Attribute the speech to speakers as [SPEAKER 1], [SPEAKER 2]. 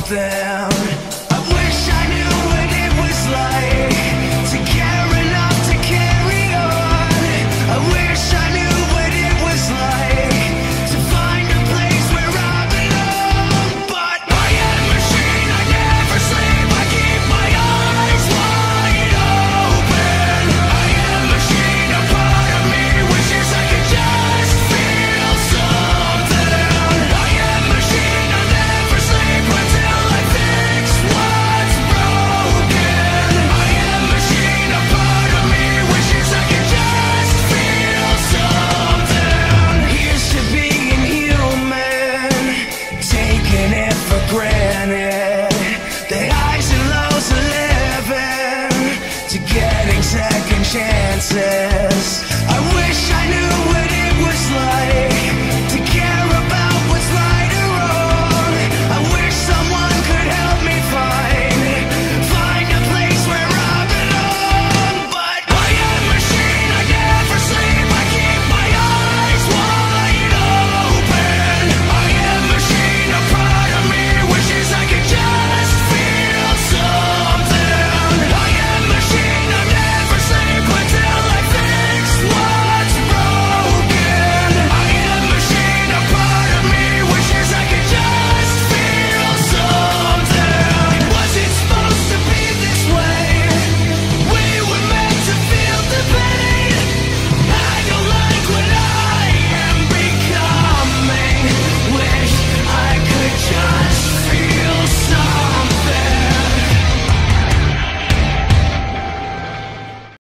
[SPEAKER 1] something. I wish I knew what it was like to care enough to carry on. I wish I knew what it was like to find a place where I belong. But I am a machine, I never sleep, I keep my eyes wide open. I am a machine, a part of me wishes I could just feel something. I am a machine, I never sleep until I fix what's broken. I am a machine, a part of me wishes I could just feel something. Here's to being human, taking it for granted. The highs and lows of living, to getting second chances. I wish I knew